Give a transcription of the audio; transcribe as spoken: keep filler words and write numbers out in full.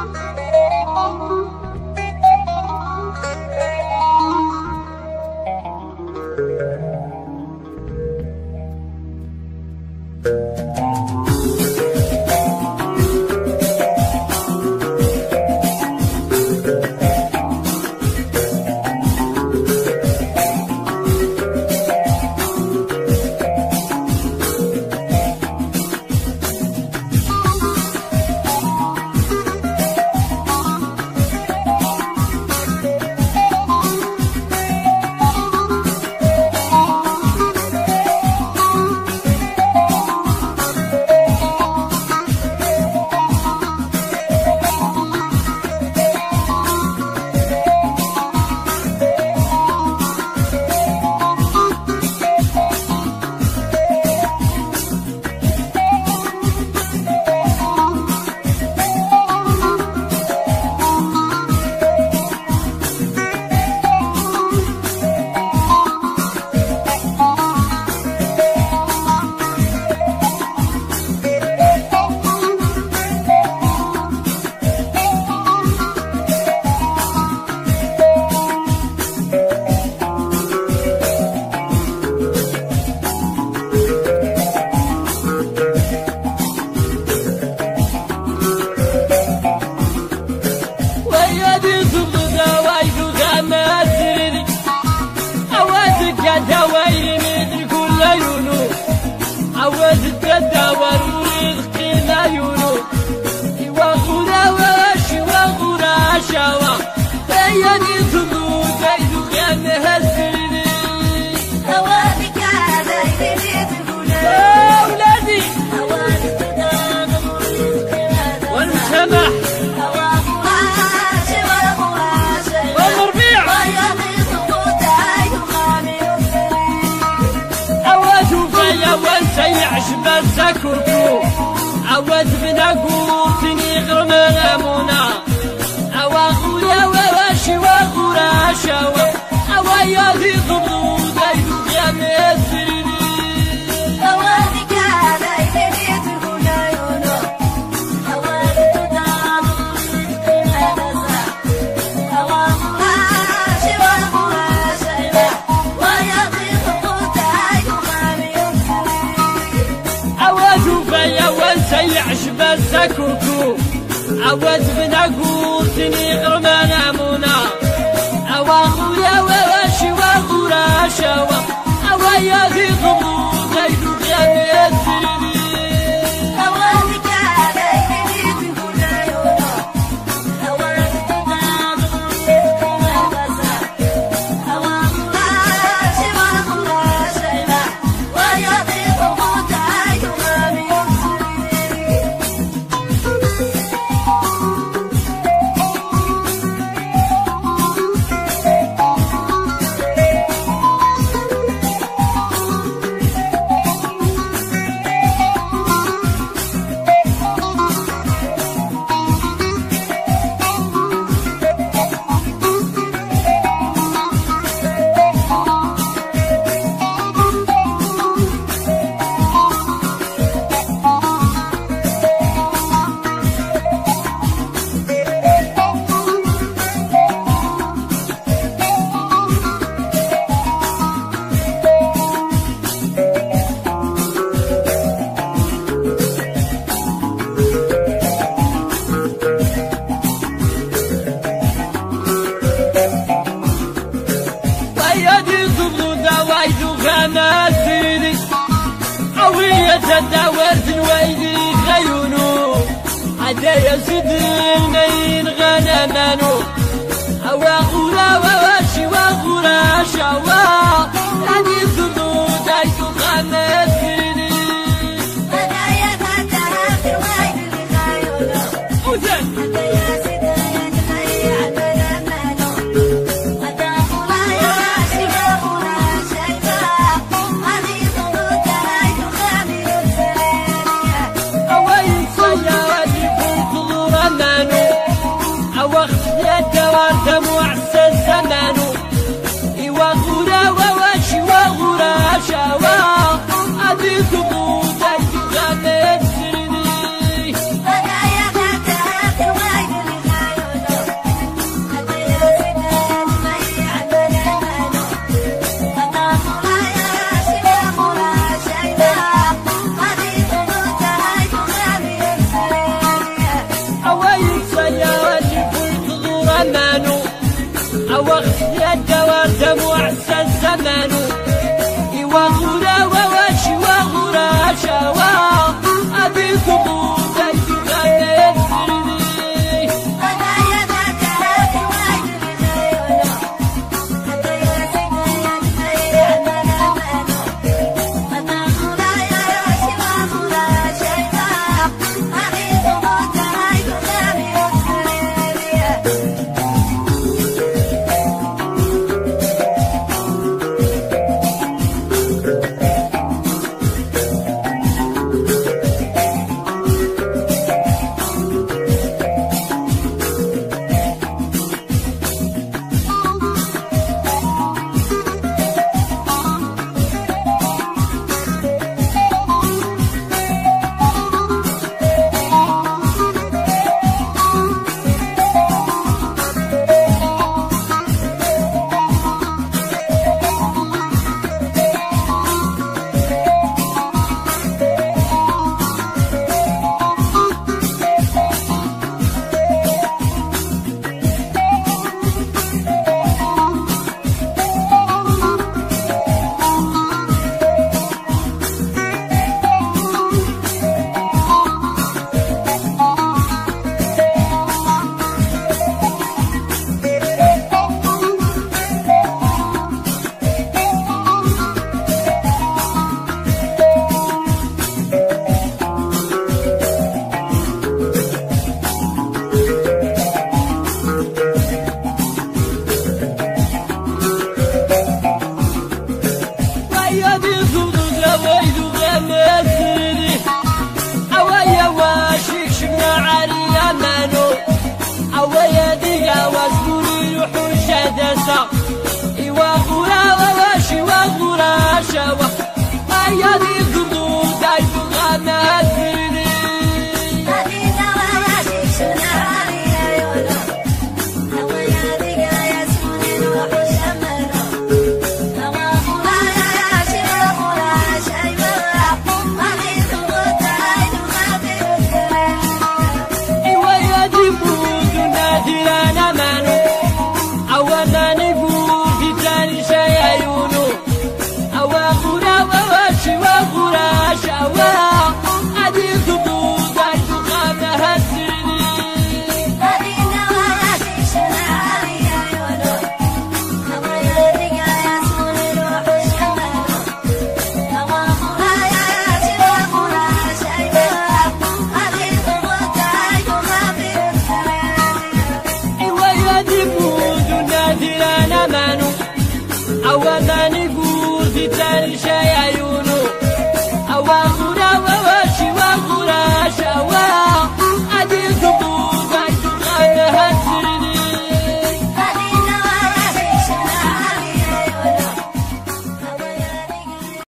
عود بنا قوتني غرمنا منا أوا خويا وواشي وغورا شوا أوا ياذي ضبطو دايدو يا ميسرني أوا ذيكا دايدني تقولا يونو أوا تدادو قيمة نزا أوا خواشي وغورا شوا وياذي ضبطو دايدو غامي يمسرني أوا جوفيا وانسيع شبال كوكو عود بنا قوتني غرمنا منا أوا خويا وواشي وغورا شوا أوا ياذي ضبطو دايدو يا ميسرني أوا ذيكا دايدني تقولا يونو أوا تدادو قيمة نزا أوا خواشي وغورا شوا وياذي ضبطو دايدو غامي يمسرني تداورت الويدي غيونو عدا يزيد المين غنمانو أوا غورا وواشي وغورا شوا راني ظلو دايتو غامت فيني عدا يفتح في الويدي غيونو وزن عدا يزيد المين غنمانو عدا غورا وواشي وغورا شوا راني ظلو دايتو غامت دموع الزمانو إيوا غورا وواشي وغورا شوا أوخ الدوار دموع الزمان إيوا غورا وواشي وغورا شوا أبيكم إيوا غورا وواشي وغورا شوا ما يدي الضدود دايب الغماد